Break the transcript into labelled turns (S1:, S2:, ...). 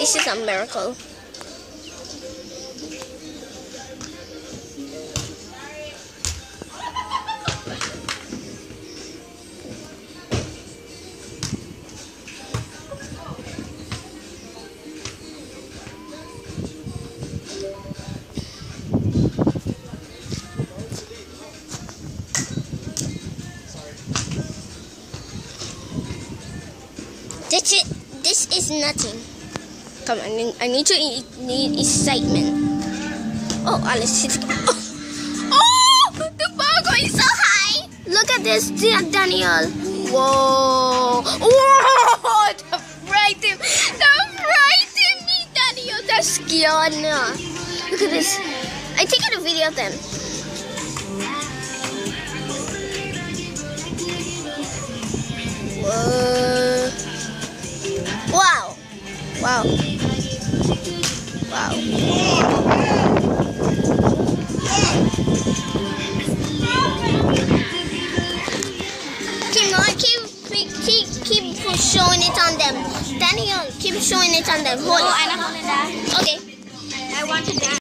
S1: This is a miracle. This is nothing. Come on, I need to need excitement. Oh, Alice. Oh, the burger is so high. Look at this, Daniel. Whoa. Whoa, that frightened me, Daniel. That's scary. Look at this. I take a video of them. Whoa. Wow. Wow. Wow. Keep showing it on them. Daniel, keep showing it on them. Hold on.
S2: I don't want to die.
S1: Okay.
S2: I want to die.